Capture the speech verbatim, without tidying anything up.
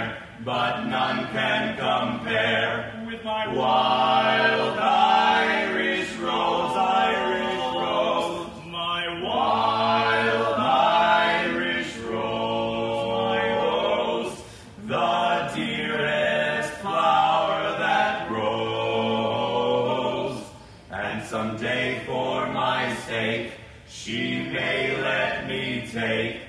fair, but none can compare with my wild Irish rose, Irish rose, my wild Irish rose, my rose, the dearest flower that grows. And someday for my sake, she may let me take